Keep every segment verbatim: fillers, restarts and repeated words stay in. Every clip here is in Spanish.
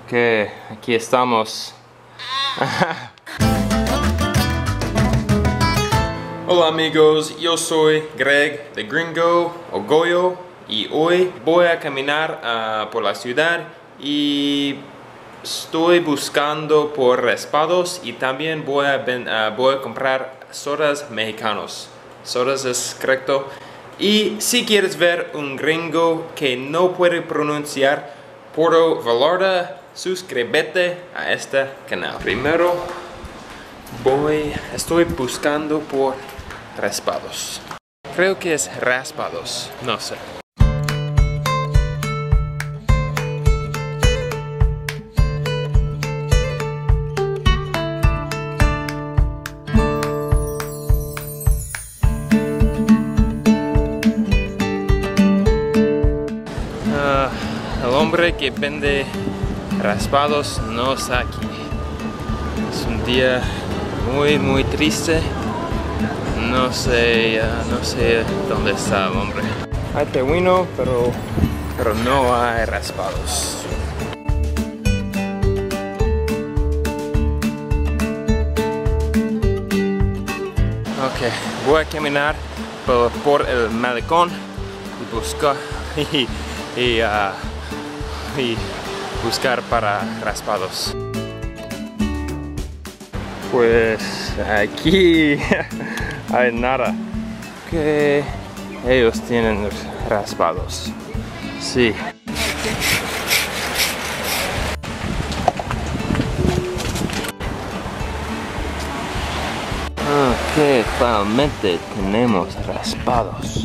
Ok, aquí estamos. Hola amigos, yo soy Greg de Gringo o Goyo y hoy voy a caminar uh, por la ciudad y estoy buscando por raspados y también voy a, uh, voy a comprar sodas mexicanos. Sodas es correcto. Y si quieres ver un gringo que no puede pronunciar, por favor, suscríbete a este canal. Primero voy, estoy buscando por raspados. Creo que es raspados, no sé. El hombre que vende raspados no está aquí. Es un día muy muy triste. No sé, uh, no sé dónde está el hombre. Hay tejuino, pero, pero no hay raspados. Ok, voy a caminar por, por el malecón y buscar y, y, uh, y buscar para raspados. Pues aquí hay nada. Que ellos tienen raspados. Sí. Ok, finalmente tenemos raspados.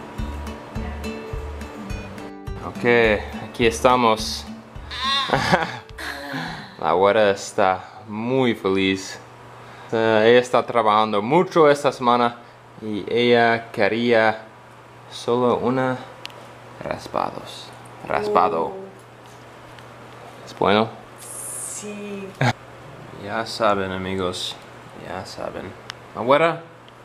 Ok, aquí estamos. La güera está muy feliz. Uh, ella está trabajando mucho esta semana y ella quería solo una raspados. Raspado. Oh. ¿Es bueno? Sí. Ya saben amigos, ya saben. ¿La güera?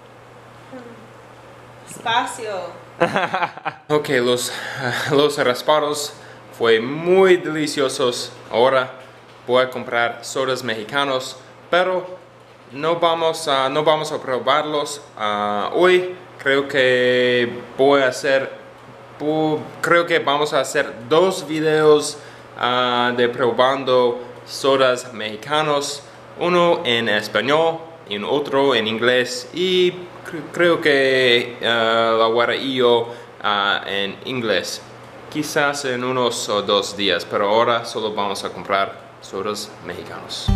Espacio. Ok, los, uh, los raspados fue muy deliciosos. Ahora voy a comprar sodas mexicanos, pero no vamos a, no vamos a probarlos uh, hoy. Creo que voy a hacer, creo que vamos a hacer dos videos uh, de probando sodas mexicanos, uno en español y otro en inglés, y cre creo que uh, la güera y yo uh, en inglés. Quizás en unos o dos días, pero ahora solo vamos a comprar sodas mexicanos.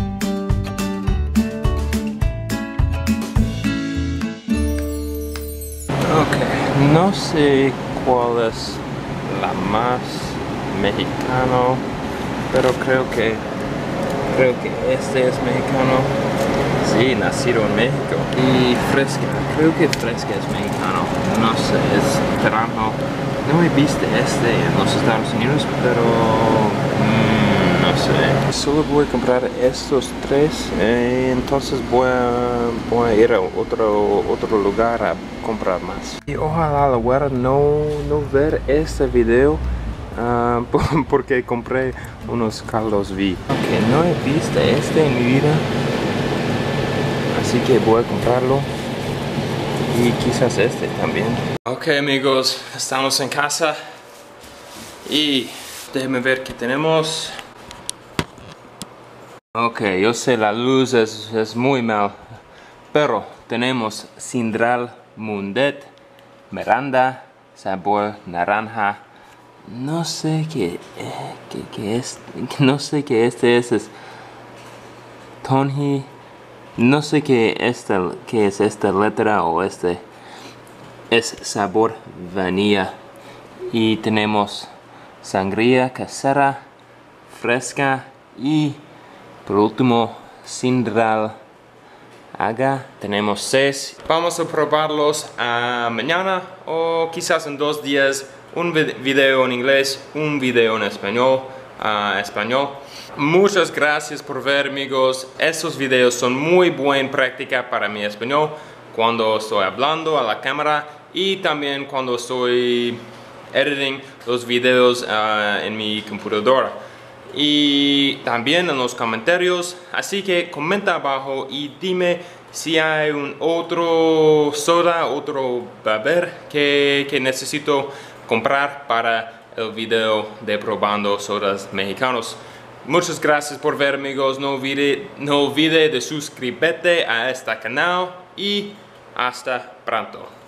Ok, no sé cuál es la más mexicano, pero creo que creo que este es mexicano. Sí, nacido en México. Y fresca, creo que fresca es mexicano. No sé, es naranjo. No he visto este en los Estados Unidos, pero mmm, no sé. Solo voy a comprar estos tres, eh, entonces voy a, voy a ir a otro, otro lugar a comprar más. Y ojalá la güera no, no ver este video, uh, porque compré unos caldos V. Ok, no he visto este en mi vida, así que voy a comprarlo. Y quizás este también. Ok amigos, estamos en casa y déjenme ver qué tenemos. Ok, yo sé la luz es, es muy mal, pero tenemos Sindral Mundet, Miranda, sabor naranja. No sé qué, eh, qué, qué es, no sé qué este es, es Tonji. No sé qué, esta, qué es esta letra o este. Es sabor vanilla. Y tenemos sangría casera, fresca y por último Sindral Aga. Tenemos seis. Vamos a probarlos uh, mañana o quizás en dos días. Un video en inglés, un video en español. Uh, español. Muchas gracias por ver amigos. Estos videos son muy buena práctica para mi español cuando estoy hablando a la cámara y también cuando estoy editing los videos uh, en mi computadora. y también en los comentarios. Así que comenta abajo y dime si hay un otro soda, otro beber que, que necesito comprar para el video de probando sodas mexicanos. Muchas gracias por ver, amigos. No olvide, no olvide de suscribirte a este canal y hasta pronto.